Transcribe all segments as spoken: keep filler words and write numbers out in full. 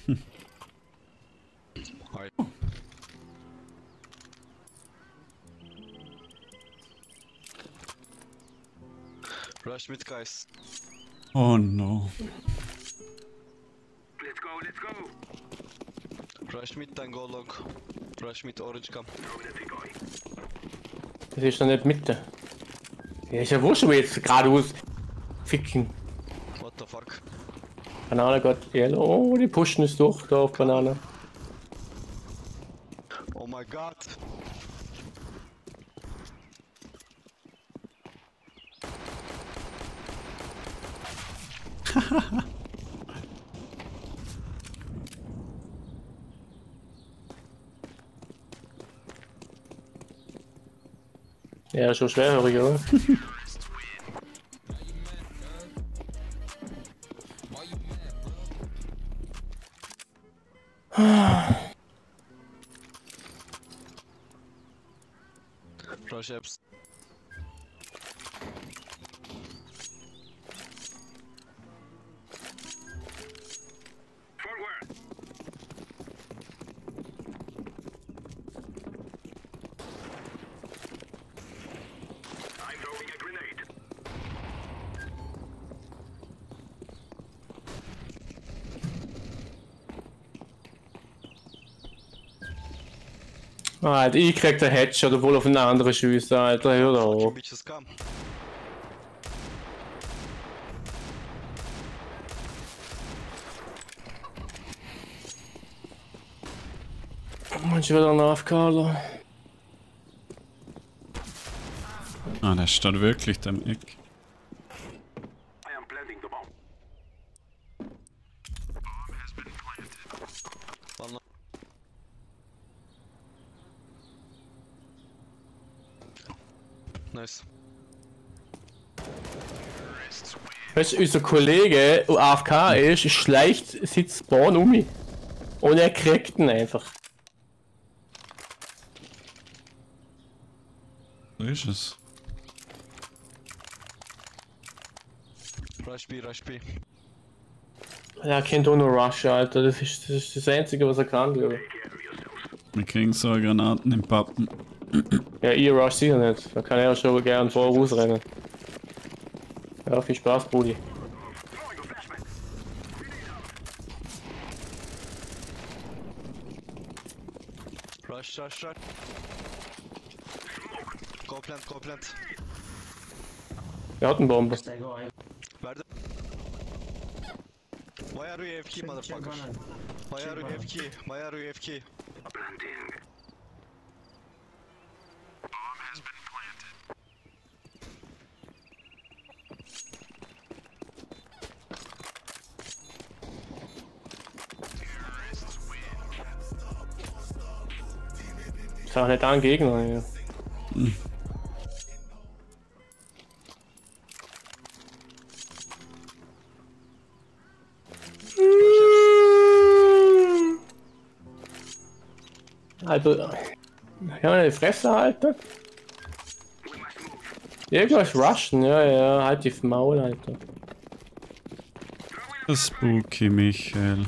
Hi. Rush mid, guys. Oh no. Let's go, let's go. Rush mid, dann go long. Rush mid, orange come. Das ist doch nicht Mitte. Ja, ist ja wurscht, aber jetzt geradeaus ficken. What the fuck? Banane got yellow. Oh, die pushen es durch da auf Banane. Oh my god. Ja, schon schwerhörig, oder? Rush apps. Forward. I'm throwing a grenade. Alter, ich krieg den Headshot, obwohl auf einen anderen schiessen, Alter, hör da Fucking auf. bitches come. Manch wieder ein A F K, Alter. Ah, der steht wirklich da im Eck. I am planting the bomb. Bomb has been planted. One long. Nice. Weißt du, unser Kollege, der A F K ist, schleicht, sitzt Spawn um mich. Und er kriegt ihn einfach. So ist es. Rush B, Rush B. Er kennt auch nur Rush, Alter. Das ist, das ist das Einzige, was er kann, glaube ich. Wir kriegen so Granaten im Pappen. Ja, ich Rush sicher nicht. Da kann er schon gern voraus rennen. Ja, viel Spaß, Brudi. Rush, rush, rush. Go plant, go plant. Er hat eine Bombe. Where the... Why are you A F K, motherfucker? Why are you A F K? Why are you A F K? Planting. Bomb has been planted. Terrorists win. Ist auch nicht ein Gegner, ja. Hm. Also, kann man die Fresse halten? Irgendwas rushen, ja, ja, halt die Maul, Alter. Das Spooky Michael.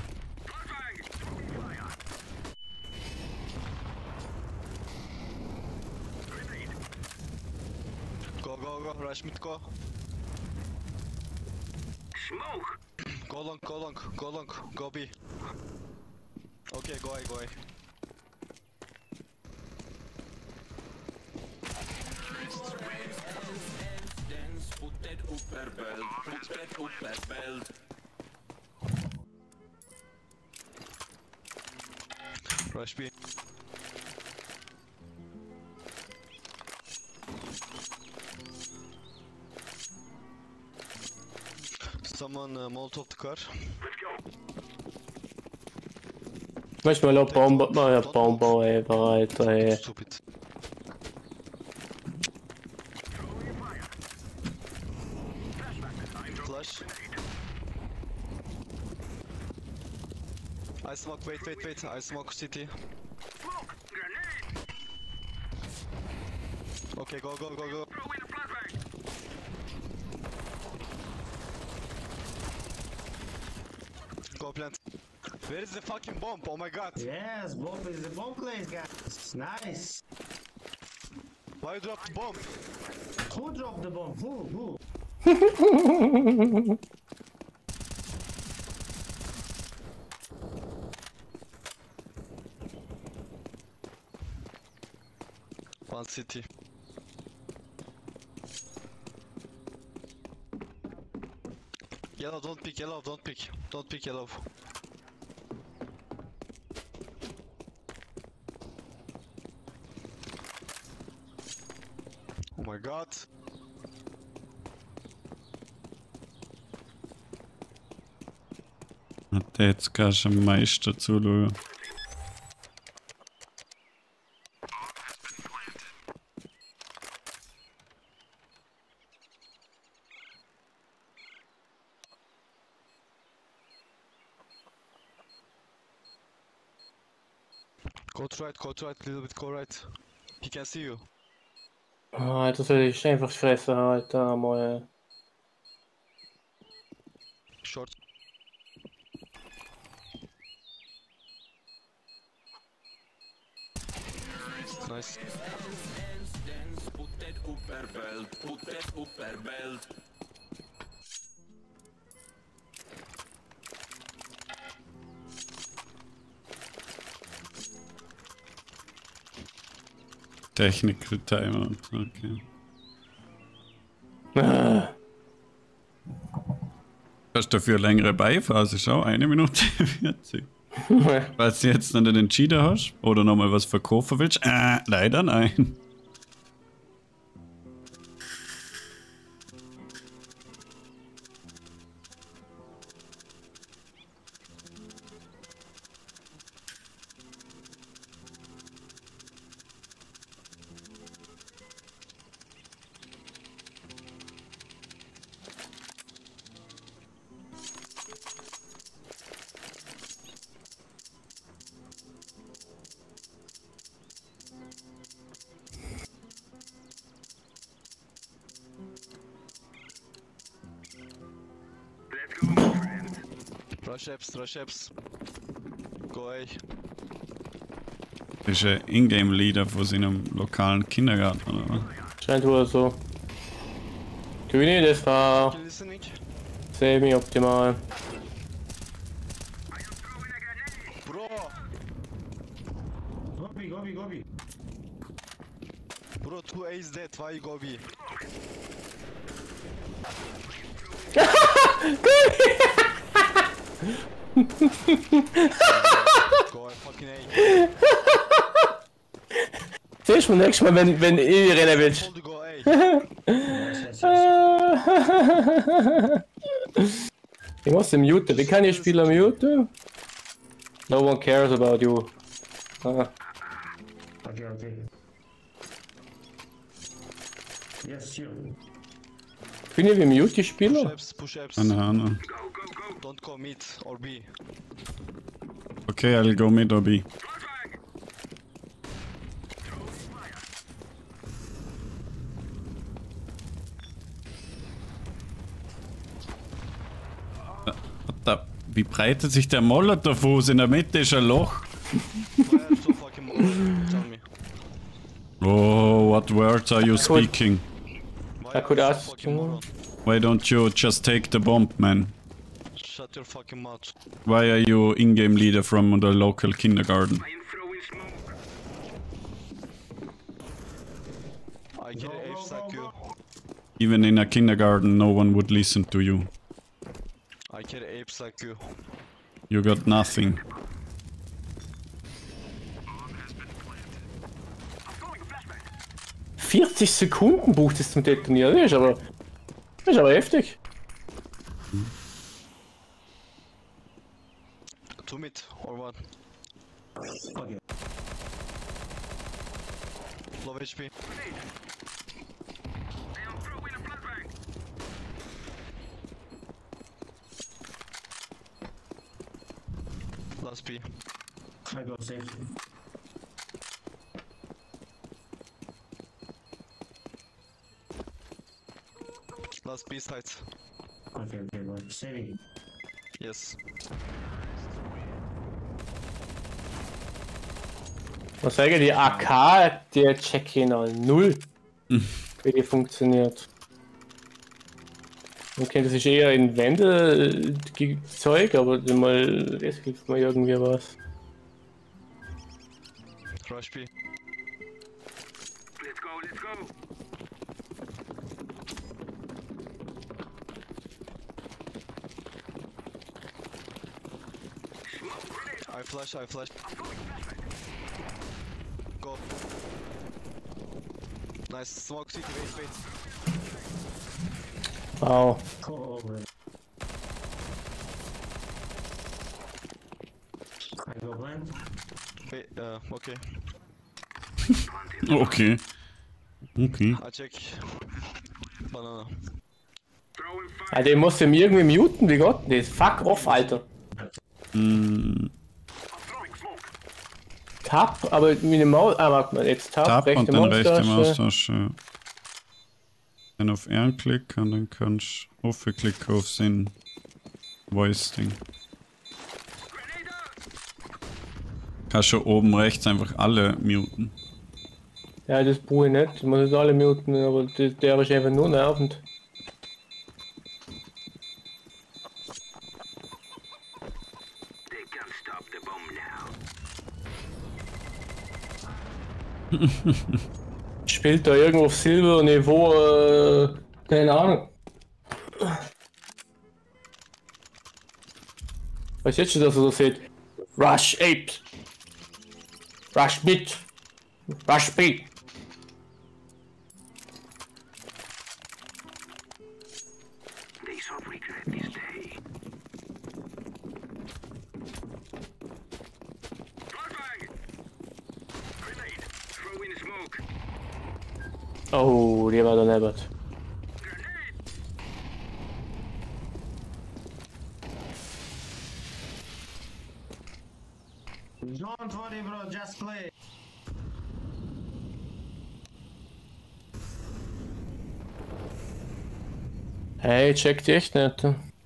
Go, go, go, rush mid, go. Smoke. Go long, go long, go long, go B. Okay, go A, go A. Rush B. Someone uh, Molotov the car. Let's go. Möchte mal noch Bombe, mal ja Bombe, ey, Alter, ey. Stupid. Flash. I smoke, wait, wait, wait, I smoke city. Smoke. Grenade. Okay, go, go, go, go. Throw in a flashbang. Go plant. Where is the fucking bomb? Oh my god. Yes, bomb is the bomb place, guys. Nice. Why you drop the bomb? Who dropped the bomb? Who? Who? One city. Yellow, don't pick yellow, don't pick. Don't pick yellow. Oh my god. At jetzt kannst du am meisten zuschauen. Go to right, go to right, little bit go right. He can see you. Ah, das soll ich einfach fressen, Alter, mal. Short. Nice. Put that upper belt, put that upper belt. Technical Timeout, okay. Ah. Hast du dafür längere Beiphase? Schau, eine Minute vierzig. Falls du jetzt nicht entschieden hast oder nochmal was verkaufen willst, äh, leider nein. Let's go, my friend. Rush apps, rush apps. Go A. Das ist ein Ingame-Leader von seinem lokalen Kindergarten, oder was? Scheint wohl so. Grüne, das war You listening? semi-optimal. Bro! Gobi, Gobi, Gobi. Bro, two A is dead, why you go B? Go A fucking A. Siehst du nächstes Mal, wenn, wenn ich rennen willst. Told you go A. Yes, yes, yes. Ich muss den muten. Wie kann ich Spieler muten? No one cares about you. Ah. Okay, okay. Yes, sure. Bin ich wie mute die Push Spieler? apps, push apps. Keine Ahnung. Don't go mid or B. Okay, I'll go mid or B. Da, wie breitet sich der Molotow aus? In der Mitte ist ein Loch. Why are you so fucking moron? Tell me. Oh, what words are you speaking? Why I are could you so ask fucking you. moron? Why don't you just take the bomb, man? Shut your fucking mouth. Why are you in-game leader from the local kindergarten? I am throwing smoke. I get Go, apes go, like go, you. go. Even in a kindergarten, no one would listen to you. I get apes like you. You got nothing. vierzig Sekunden braucht es zum Detonieren. Das ist aber, das ist aber heftig. Two mid or one. Okay. Low H P. I am throwing a flashbang. Last P. I go safe. Last B sides. Okay, okay, well, saving. Yes. Was sage ich, die A K, der check ich noch null, wie die funktioniert. Okay, das ist eher in Wände äh, Zeug, aber mal, das hilft mir irgendwie was. Rush B. Let's go, let's go. I flash, I flash. Go. Nice, smoke city, wait, wait. Wow. Go over. I go blind. Wait, uh, okay. Okay. Okay. I check. Banana. Throwing fire. Alter, ich muss den irgendwie muten, wie Gott das? Fuck off, Alter. Mm, Throwing smoke. Tab, aber mit dem Maus. Ah, warte mal, jetzt Tab, Tab rechte und dann rechte Maustaste. Maustaste. Dann auf R klicken und dann kannst du aufklicken auf sein Voice-Ding. Kannst du oben rechts einfach alle muten. Ja, das brauche ich nicht. Ich muss jetzt alle muten, aber der, der ist einfach nur nervend. They can't stop the bomb now. Spielt da irgendwo auf Silberniveau, äh, keine Ahnung. Was jetzt schon, dass er so sieht? Rush Apes! Rush Bit! Rush B! They shall regret this day. Flashbang! Grenade. Throw in smoke. Oh, die war daneben. Don't worry, bro. Just play. Hey, check die echt nicht.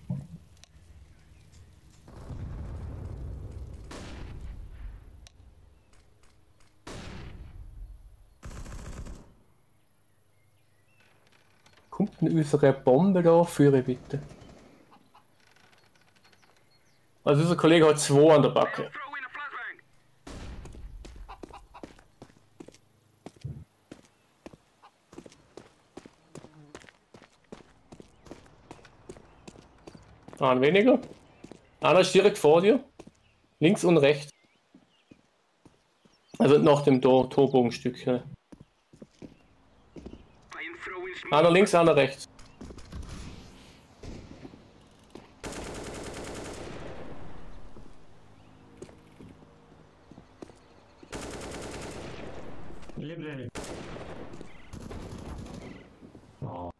Kommt denn unsere Bombe da? Führe bitte. Also unser Kollege hat zwei an der Backe. Throw in a flashbang. Ein weniger. Einer ist direkt vor dir. Links und rechts. Also nach dem Tor Torbogenstück. Ja. I am throwing smoke. Einer links, einer rechts. Library. Oh.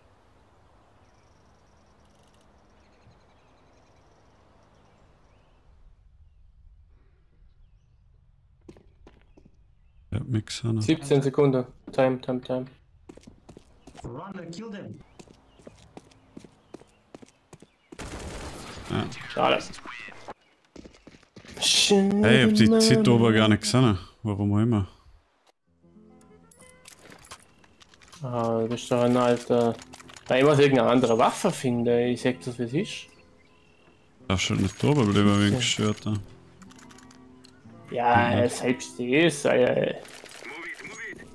Ja, Mixer. siebzehn Sekunden. Time, time, time. Run and kill them. Ja. Schade. Hey, ich hab die Zeit aber gar nicht gesehen. Warum auch immer. Ah, du bist doch ein alter. Da ich muss irgendeine andere Waffe finden. Ich sag das, wie es ist. Da ist schon nicht drüber bleiben wegen gestört. Da. Ja, Mhm. selbst das. Äh, Move it, move it.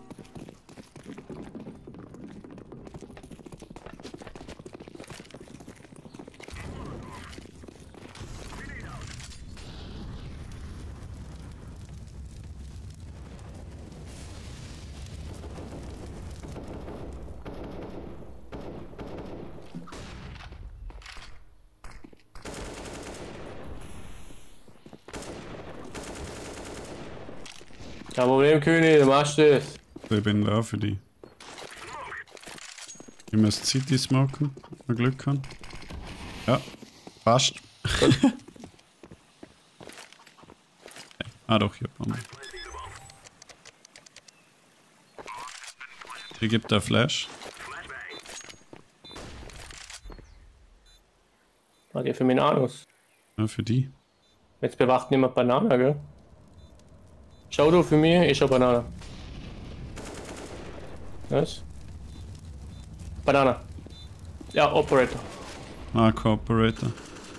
kein Problem, König, du machst das. Ich bin da für die. Ich muss City smoken, wenn wir Glück haben. Ja, passt. Ah doch, hier Bombe. Hier gibt der Flash. Warte, für meinen Anus. Ja, für die. Jetzt bewacht niemand Banane, gell? Schau du für mich, ich schau Banana. Was? Banana. Ja, Operator. Ah, Cooperator.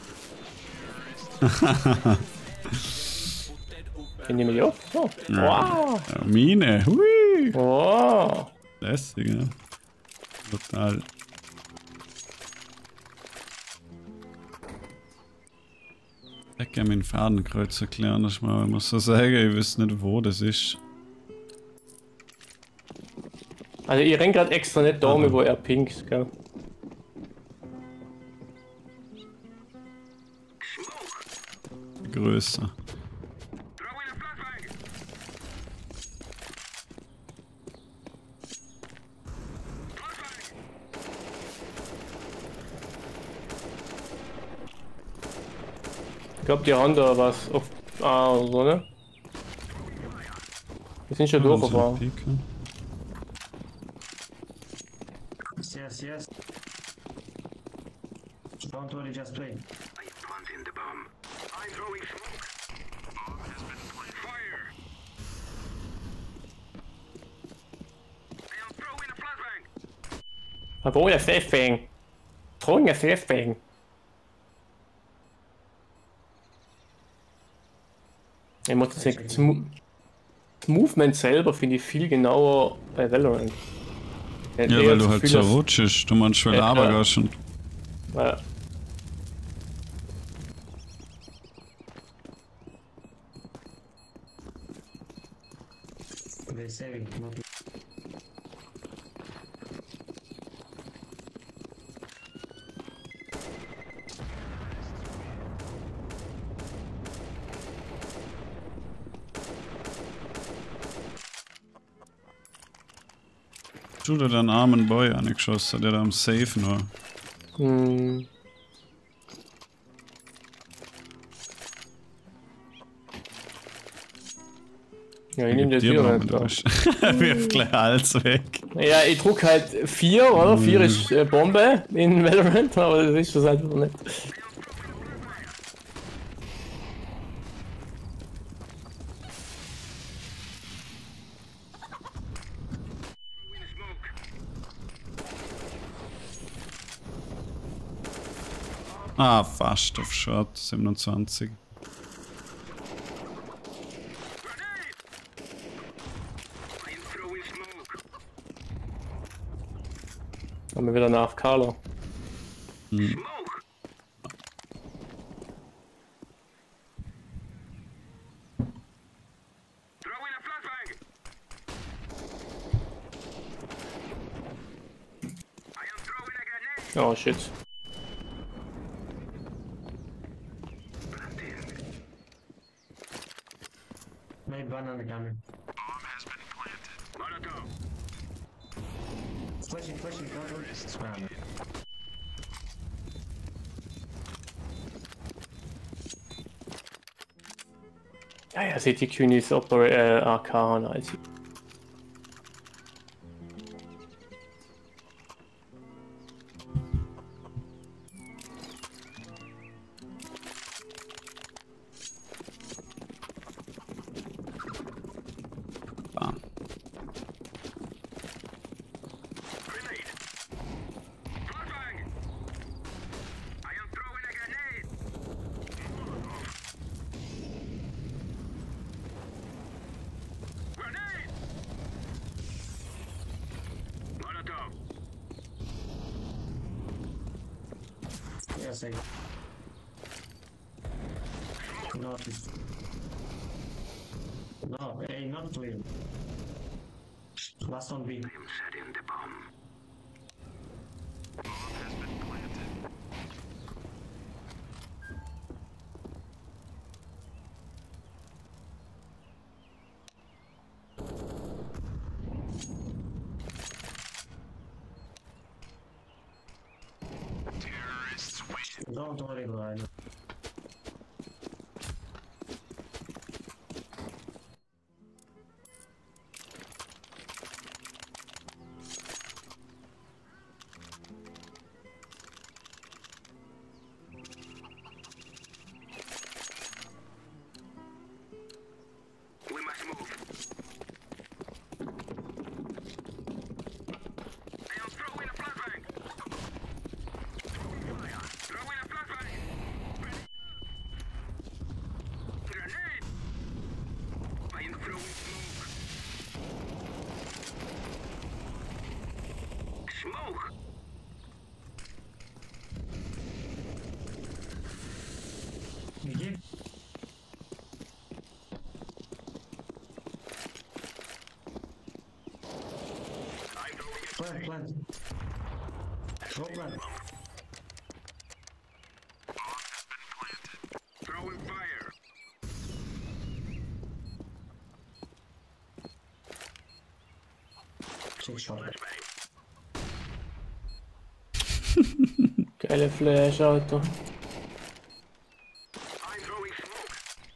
Den nehme ich auf. Oh. Wow. Ja, Mine. Hui. Wow. Lässig, ja. Total. Ich kann meinen Fadenkreuz erklären, das mal, ich muss so sagen, ich weiß nicht, wo das ist. Also ich renn grad extra nicht da, Ah. wo er pink ist, gell? Größer. Ich glaube, die haben da was auf A oder so, ne? Wir sind schon durchgefahren. Piken. Yes, yes, yes. Don't worry, just play. I'm planting the bomb. I'm throwing smoke. Bomb has been planted. Fire! I am throwing a flashbang. Aber ohne Flashbang. Throwing a Flashbang. Ich muss das sagen, das Mo- das Movement selber finde ich viel genauer bei Valorant. Ja, weil du halt so rutschst, du manchmal Ja, aber ja. gar schon. Ja. They're saving, not Du da den armen Boy angeschossen, der da am Safe nur. Hm. Ja, ich nehme das Dir hier mal nicht. durch. Wirf gleich alles weg. Ja, ich druck halt vier, oder? vier ist äh, Bombe in Valorant, aber das ist das halt einfach nicht. Ah, fast auf Shot, siebenundzwanzig. I'm throwing smoke. Haben wir wieder eine A F K-ler. Smoke. Throwing a flashbang. I am throwing a grenade. Oh shit. made banana coming. Bomb has been planted. Molotov. Flashing, flashing, don't worry. Banana. Ja, ja, C T Q ist Opera äh, A K, nice. Bam. Grenade. Flashbang. I am throwing a grenade. Grenade. Molotov. Yes, I. No, it's... No, hey, not clear. Last on B. I am setting the bomb. Bomb has been planted. Terrorists win. Don't worry, bro. I know. We must move. Plant, plant. Go plant. Throwing fire. Six shot. Geile Flash, Alter. I'm throwing smoke.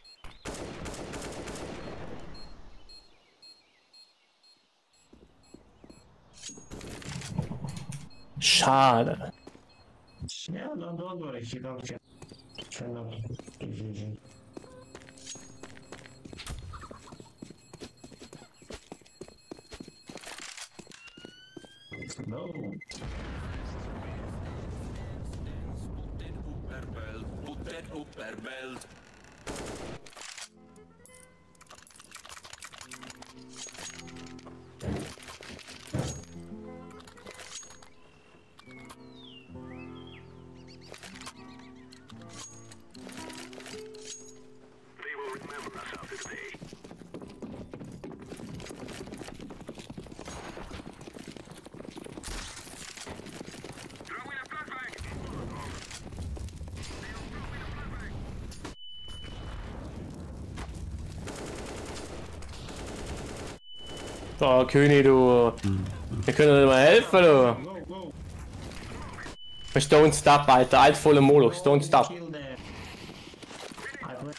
Schade. Yeah, no, don't worry, if you don't get. Turn up diffusion. No. Put that upper belt. They will remember us after today. Throwing a flashbang. Oh, König, du. Wir können dir mal helfen, du. Go, go. Don't stop, Alter. Alt voller Moloch. Don't stop. Kill the. I plant.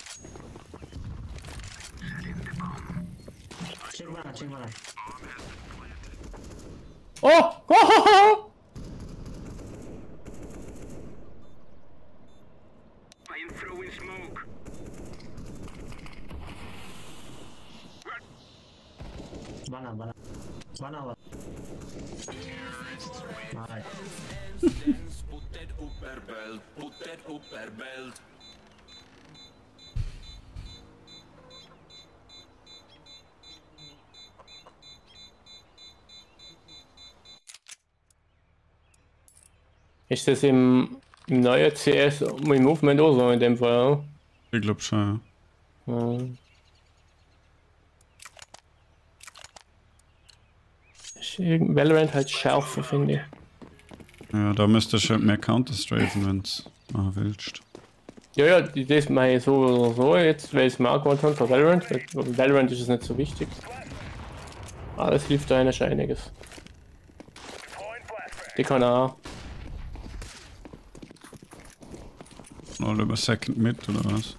Check mana, check mana. Oh! Oh! Oh! Oh! I am throwing smoke. Mana, mana. Mana, mana. Alright. Put that upper belt. Put that upper belt. Ist das im, im neuen C S mit Movement auch so in dem Fall? Ich glaub schon, ja. Ja. Ist irgend- Valorant halt schärfer, finde ich. Ja, da müsstest du halt mehr Counter-Strafen, wenn's machen willst. Ja, ja, die- das mache ich so oder so jetzt, weil ich es mal angewandt habe für Valorant. Weil bei Valorant ist es nicht so wichtig. Aber das hilft da eigentlich einiges. Die kann auch. Oder über Second Mid oder was?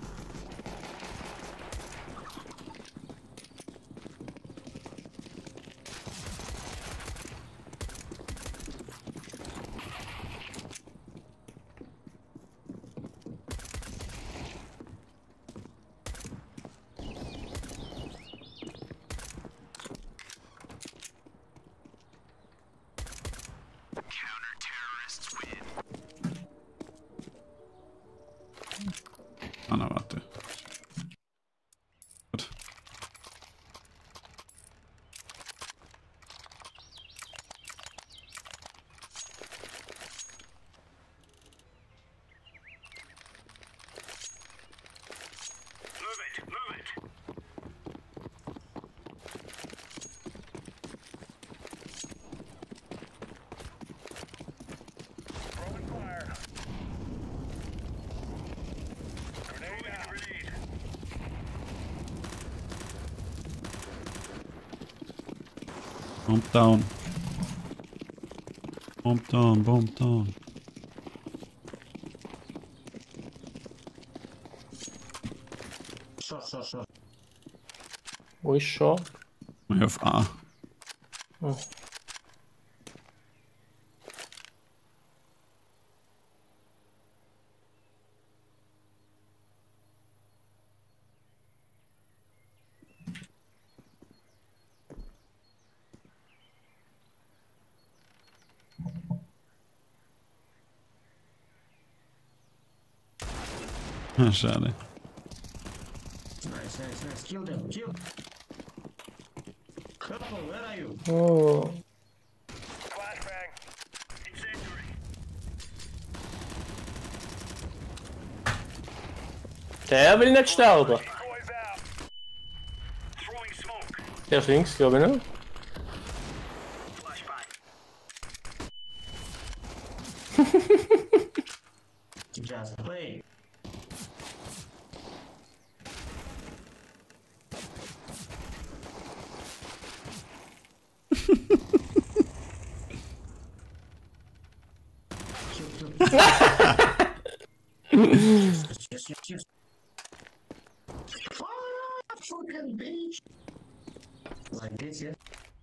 Ah, na warte. Gut. Move it, move it. Throwing fire. Grenade out. Grenade. Bomb down. Bomb down, bomb down. Shot, shot, shot. Wo ist schon? Mach ich auf A. Oh. Ah, schade. Nice, nice, nice. Kill them, kill. Couple, where are you? Oh. Flashbang. Incendiary. Der will nicht sterben. Decoys out. Throwing smoke. Der ist links, glaube ich, ne? Flashbang. Just play. Yes, yes, yes. Ah, fucking bitch. Like this, yeah.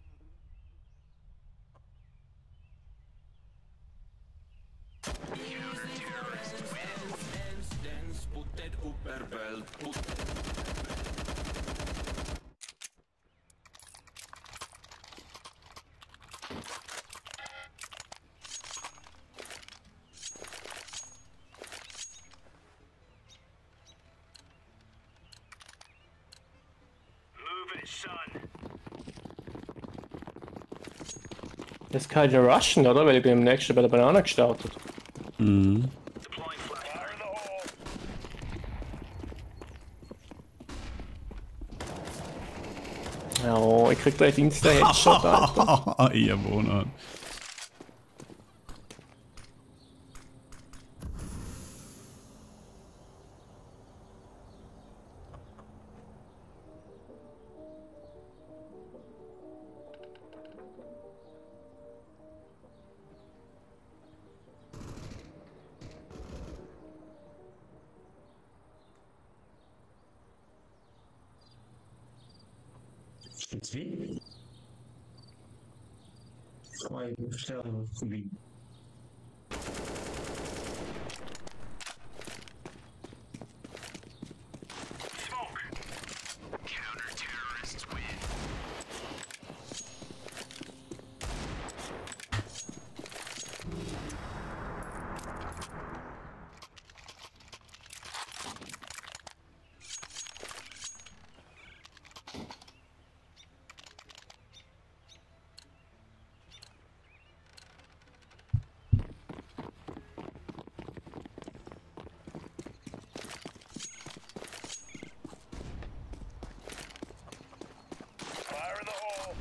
Dance, put that upper belt, put Move it, son. Das kann ich ja rushen, oder? Weil ich bin im nächsten bei der Banane gestartet. Mhm. Deploying flash. Fire in the hole. Ja, ich krieg gleich Insta-Headshot, Alter. Ihr Wohnort. It's me. Why still be? Smoke. Counter-terrorists win. Fire in the hole.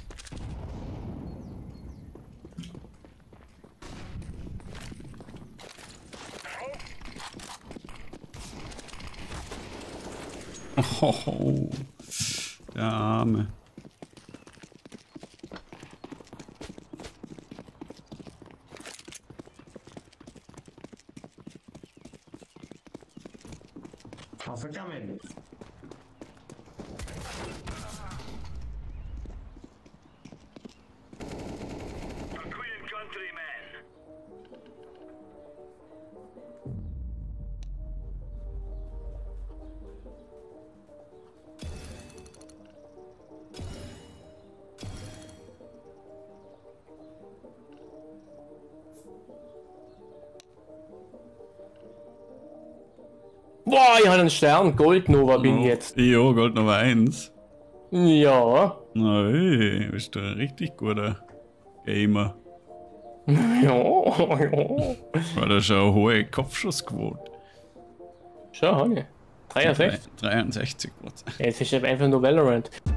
Oh, der Arme. Alpha coming. A clean countryman. Boah, ich habe einen Stern. Goldnova bin ich jetzt. Jo, Gold Nummer eins. Ja. Oi, bist du ein richtig guter Gamer. Ja, ja. War da schon eine hohe Kopfschussquote. Schon, habe ich. dreiundsechzig. dreiundsechzig Prozent. Jetzt ist einfach nur Valorant.